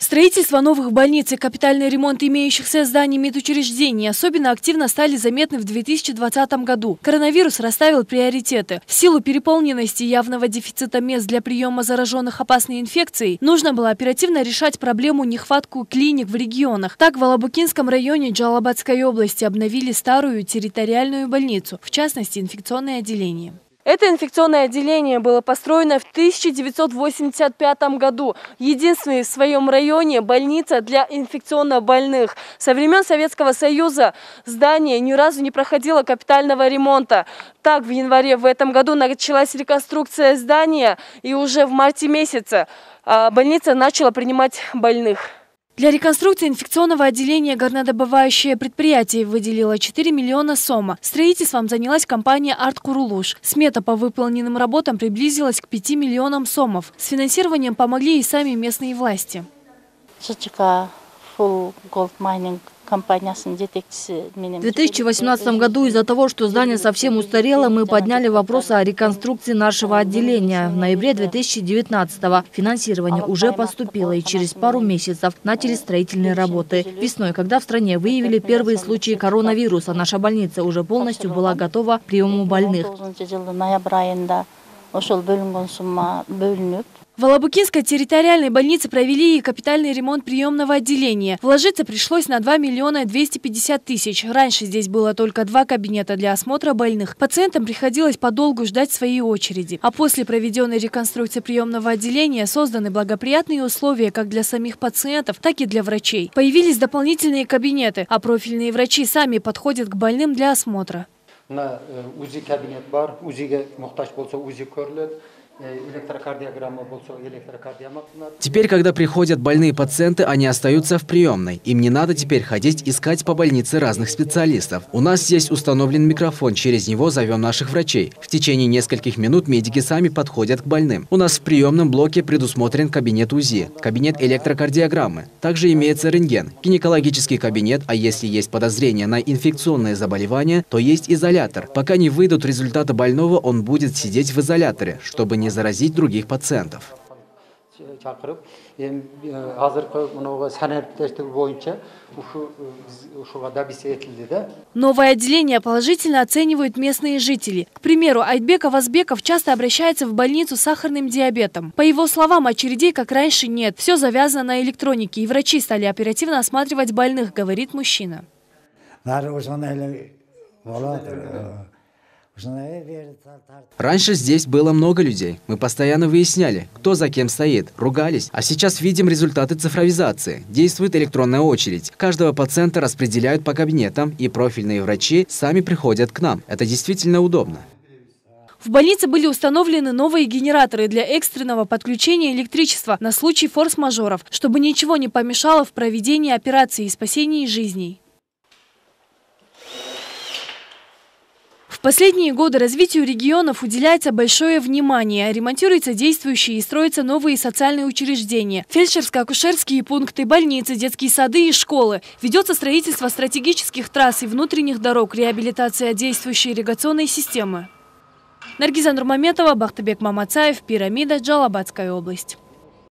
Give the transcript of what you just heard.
Строительство новых больниц и капитальный ремонт имеющихся зданий медучреждений особенно активно стали заметны в 2020 году. Коронавирус расставил приоритеты. В силу переполненности и явного дефицита мест для приема зараженных опасной инфекцией нужно было оперативно решать проблему нехватку клиник в регионах. Так, в Алабукинском районе Джалабадской области обновили старую территориальную больницу, в частности, инфекционное отделение. Это инфекционное отделение было построено в 1985 году. Единственная в своем районе больница для инфекционно больных. Со времен Советского Союза здание ни разу не проходило капитального ремонта. Так, в январе в этом году началась реконструкция здания, и уже в марте месяце больница начала принимать больных. Для реконструкции инфекционного отделения горнодобывающее предприятие выделило 4 миллиона сома. Строительством занялась компания «Арт-Курулуш». Смета по выполненным работам приблизилась к 5 миллионам сомов. С финансированием помогли и сами местные власти. В 2018 году из-за того, что здание совсем устарело, мы подняли вопрос о реконструкции нашего отделения. В ноябре 2019-го финансирование уже поступило, и через пару месяцев начали строительные работы. Весной, когда в стране выявили первые случаи коронавируса, наша больница уже полностью была готова к приему больных. В Алабукинской территориальной больнице провели и капитальный ремонт приемного отделения. Вложиться пришлось на 2 миллиона 250 тысяч. Раньше здесь было только 2 кабинета для осмотра больных. Пациентам приходилось подолгу ждать своей очереди. А после проведенной реконструкции приемного отделения созданы благоприятные условия как для самих пациентов, так и для врачей. Появились дополнительные кабинеты, а профильные врачи сами подходят к больным для осмотра. На УЗИ кабинет бар, УЗИ мухтаж болса УЗИ көрлөт. Теперь, когда приходят больные пациенты, они остаются в приемной. Им не надо теперь ходить искать по больнице разных специалистов. У нас здесь установлен микрофон, через него зовем наших врачей. В течение нескольких минут медики сами подходят к больным. У нас в приемном блоке предусмотрен кабинет УЗИ, кабинет электрокардиограммы. Также имеется рентген, гинекологический кабинет, а если есть подозрение на инфекционные заболевания, то есть изолятор. Пока не выйдут результаты больного, он будет сидеть в изоляторе, чтобы не заразить других пациентов. Новое отделение положительно оценивают местные жители. К примеру, Айтбек Авазбеков часто обращается в больницу с сахарным диабетом. По его словам, очередей как раньше нет. Все завязано на электронике, и врачи стали оперативно осматривать больных, говорит мужчина. Раньше здесь было много людей. Мы постоянно выясняли, кто за кем стоит, ругались. А сейчас видим результаты цифровизации. Действует электронная очередь. Каждого пациента распределяют по кабинетам, и профильные врачи сами приходят к нам. Это действительно удобно. В больнице были установлены новые генераторы для экстренного подключения электричества на случай форс-мажоров, чтобы ничего не помешало в проведении операций и спасении жизней. В последние годы развитию регионов уделяется большое внимание. Ремонтируются действующие и строятся новые социальные учреждения, фельдшерско-акушерские пункты, больницы, детские сады и школы. Ведется строительство стратегических трасс и внутренних дорог, реабилитация действующей ирригационной системы. Наргиза Нурмаметова, Бахтыбек Мамацаев, Пирамида, Джалабадская область.